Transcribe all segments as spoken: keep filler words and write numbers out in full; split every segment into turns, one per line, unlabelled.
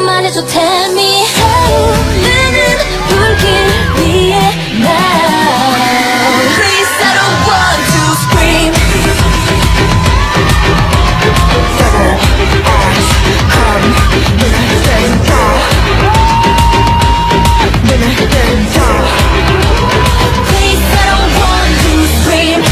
말해줘 tell me 타오르는 불길 위에 now Please I don't want to scream Double eyes come 눈을 뜬다 눈을 뜬다 Please I don't want to scream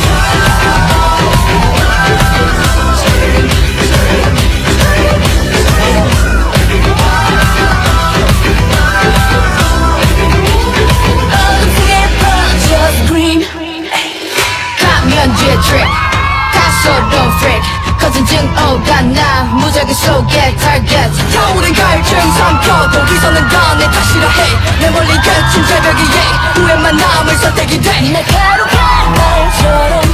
감면지의 트릭 가서 don't freak 거짓증 오가 나 무작위 속에 target 겨울엔 갈증 삼켜도 기선은 다내 탓이라 해 내 멀리 그친 새벽 위에 후회만 남을 선택이 돼 날카로운 말처럼